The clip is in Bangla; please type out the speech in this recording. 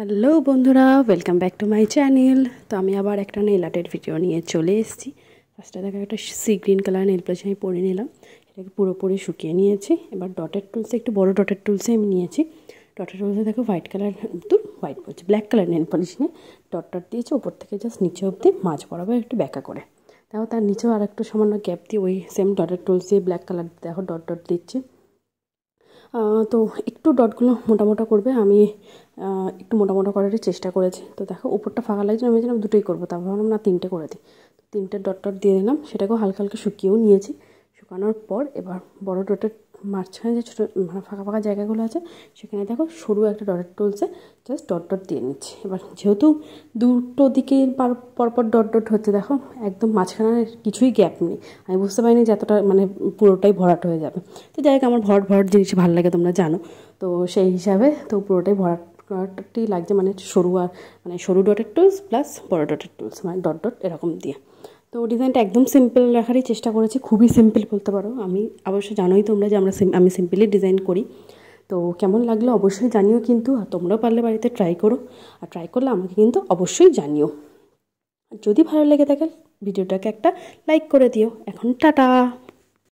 হ্যালো বন্ধুরা, welcome back to my channel. তো আমি আবার একটা নেল আর্টের ভিডিও নিয়ে চলে এসেছি। ফার্স্টে দেখা একটা sea green colour nail polish আমি পরে নিলাম, এটাকে পুরোপুরি শুকিয়ে নিয়েছি। এবার ডটের টুলসে, একটু বড় ডটের টুলসে আমি নিয়েছি। ডটের টুলসে দেখো হোয়াইট কালার, হোয়াইট বলছি, ব্ল্যাক কালার নেল পলিশ নিয়ে ডট ডট দিয়েছি উপর থেকে জাস্ট নিচে অবধি মাঝ বরাবর একটু ব্যাকা করে। দেখো তার নিচেও আর একটু সামান্য গ্যাপ দিয়ে ওই সেম ডটের টুলস দিয়ে ব্ল্যাক কালার দেখো ডট ডট দিচ্ছি। তো একটু ডটগুলো মোটা মোটা করবে, আমি একটু মোটা মোটা করারই চেষ্টা করেছি। তো দেখো উপরটা ফাঁকা লাগছে, আমি যেন দুটোই করবো, তারপর ভাবলাম না তিনটে করে দিই। তো তিনটে ডট ডট দিয়ে দিলাম, সেটাকেও হালকা হালকা শুকিয়েও নিয়েছি। শুকানোর পর এবার বড় ডটের মাঝখানে যে ছোটো ফাঁকা ফাঁকা জায়গাগুলো আছে সেখানে দেখো সরু একটা ডটের টুলসে জাস্ট ডট ডট দিয়ে নিচ্ছি। এবার যেহেতু দুটো দিকে পরপর ডট ডট হচ্ছে, দেখো একদম মাঝখানে কিছুই গ্যাপ নেই। আমি বুঝতে পারিনি যে এতটা মানে পুরোটাই ভরাট হয়ে যাবে। তো যাই হোক, আমার ভরাট ভরাট জিনিস ভালো লাগে, তোমরা জানো। তো সেই হিসাবে তো পুরোটাই ভরাটই লাগছে, মানে সরু আর মানে সরু ডটের টুলস প্লাস বড় ডটের টুলস, মানে ডট ডট এরকম দিয়ে। তো ডিজাইনটা একদম সিম্পল রাখারই চেষ্টা করেছি, খুবই সিম্পল বলতে পারো। আমি অবশ্য জানোই তোমরা যে আমি সিম্পলি ডিজাইন করি। তো কেমন লাগলো অবশ্যই জানিও কিন্তু, আর তোমরাও পারলে বাড়িতে ট্রাই করো, আর ট্রাই করলে আমাকে কিন্তু অবশ্যই জানিও। যদি ভালো লেগে থাকে ভিডিওটাকে একটা লাইক করে দিও। এখন টাটা।